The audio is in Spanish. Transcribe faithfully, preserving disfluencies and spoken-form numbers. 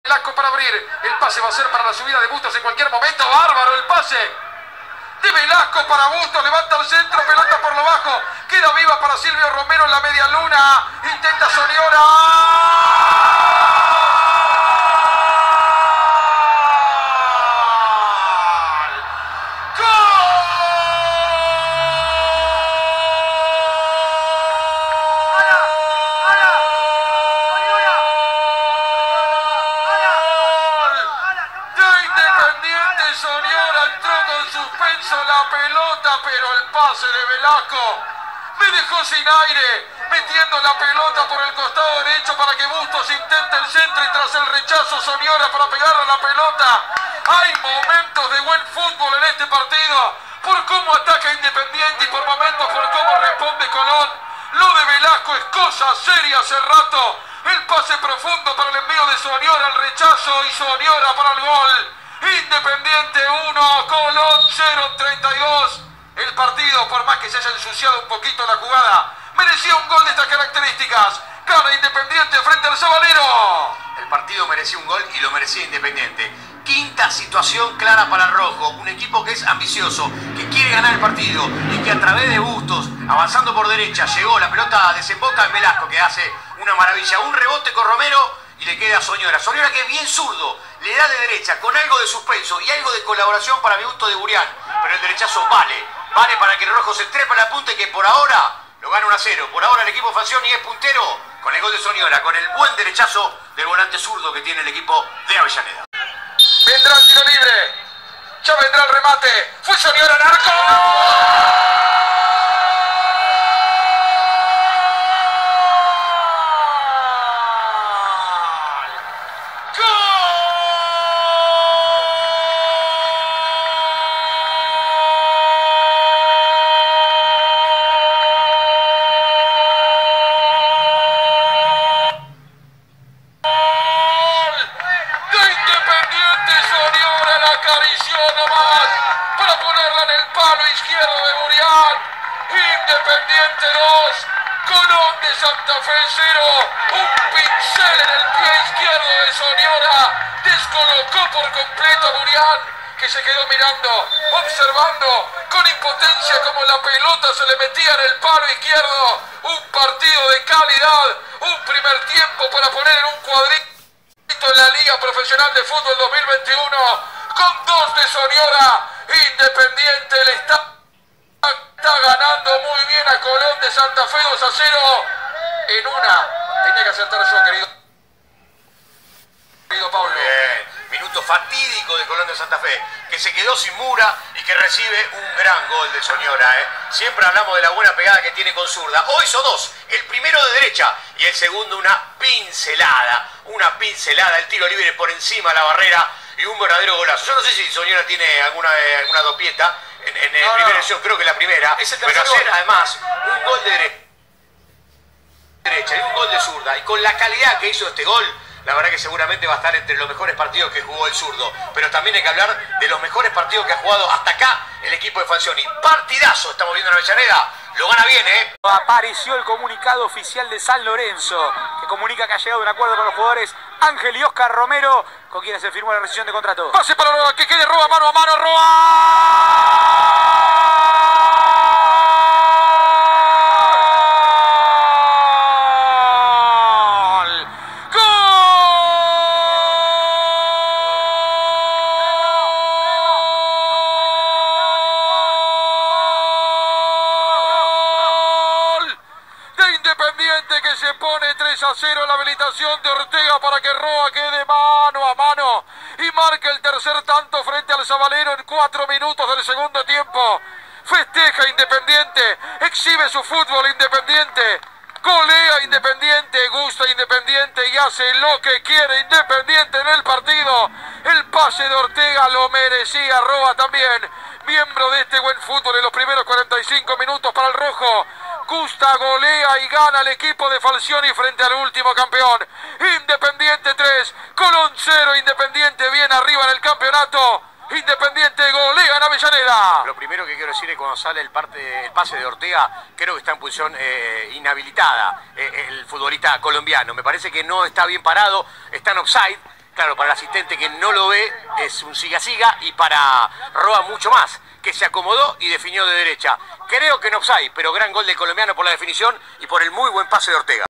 Velasco para abrir. El pase va a ser para la subida de Bustos en cualquier momento. Bárbaro el pase de Velasco para Bustos. Levanta el centro, pelota por lo bajo. Queda viva para Silvio Romero en la media luna. Intenta Soñora. Soñora entró con suspenso la pelota, pero el pase de Velasco me dejó sin aire, metiendo la pelota por el costado derecho para que Bustos intente el centro y tras el rechazo Soñora para pegarle a la pelota. Hay momentos de buen fútbol en este partido, por cómo ataca Independiente y por momentos por cómo responde Colón. Lo de Velasco es cosa seria hace rato. El pase profundo para el envío de Soñora, el rechazo y Soñora para el gol. Independiente uno, Colón cero, treinta y dos. El partido, por más que se haya ensuciado un poquito la jugada, merecía un gol de estas características. Gana Independiente frente al Sabalero. El partido merecía un gol y lo merecía Independiente. Quinta situación clara para el rojo. Un equipo que es ambicioso, que quiere ganar el partido y que a través de Bustos, avanzando por derecha, llegó, la pelota desemboca en Velasco, que hace una maravilla. Un rebote con Romero y le queda a Soñora. Soñora, que es bien zurdo, le da de derecha con algo de suspenso y algo de colaboración para mi gusto de Burián. Pero el derechazo vale, vale para que el rojo se trepa la punta y que por ahora lo gana uno a cero. Por ahora el equipo Falcioni es puntero con el gol de Soñora, con el buen derechazo del volante zurdo que tiene el equipo de Avellaneda. Vendrá el tiro libre, ya vendrá el remate, fue Soñora al arco. Acarició nomás para ponerla en el palo izquierdo de Burián. Independiente dos, Colón de Santa Fe cero. Un pincel en el pie izquierdo de Soñora descolocó por completo a Burián, que se quedó mirando, observando con impotencia como la pelota se le metía en el palo izquierdo. Un partido de calidad, un primer tiempo para poner en un cuadrito en la Liga Profesional de Fútbol dos mil veintiuno. Con dos de Soñora, Independiente le está, está ganando muy bien a Colón de Santa Fe dos a cero. En una tenía que acertar yo, querido, querido Pablo. Bien, minuto fatídico de Colón de Santa Fe, que se quedó sin Mura y que recibe un gran gol de Soñora. ¿eh? Siempre hablamos de la buena pegada que tiene con zurda. Hoy hizo dos, el primero de derecha y el segundo una pincelada, una pincelada, el tiro libre por encima de la barrera. Y un verdadero golazo. Yo no sé si Soñora tiene alguna, eh, alguna dopieta en, en el no, primer no. edición, creo que la primera. Es el pero hacer gol. además un gol de dere derecha y un gol de zurda. Y con la calidad que hizo este gol, la verdad que seguramente va a estar entre los mejores partidos que jugó el zurdo. Pero también hay que hablar de los mejores partidos que ha jugado hasta acá el equipo de Falcioni. Partidazo estamos viendo en Avellaneda. Lo gana bien, ¿eh? Apareció el comunicado oficial de San Lorenzo, que comunica que ha llegado a un acuerdo con los jugadores Ángel y Oscar Romero, con quienes se firmó la rescisión de contrato. Pase para Roa, que quede Roa mano a mano, Roa. Que se pone tres a cero, la habilitación de Ortega para que Roa quede mano a mano y marque el tercer tanto frente al Sabalero en cuatro minutos del segundo tiempo. Festeja Independiente, exhibe su fútbol Independiente, golea Independiente, gusta Independiente y hace lo que quiere Independiente en el partido. El pase de Ortega lo merecía Roa también, miembro de este buen fútbol en los primeros cuarenta y cinco minutos para el rojo. Gusta, golea y gana el equipo de Falcioni frente al último campeón. Independiente tres, Colón cero, Independiente bien arriba en el campeonato. Independiente golea en Avellaneda. Lo primero que quiero decir es que cuando sale el, parte, el pase de Ortega, creo que está en posición eh, inhabilitada eh, el futbolista colombiano. Me parece que no está bien parado, está en offside. Claro, para el asistente que no lo ve es un siga-siga y para Roa mucho más, que se acomodó y definió de derecha. Creo que no offside, pero gran gol del colombiano por la definición y por el muy buen pase de Ortega.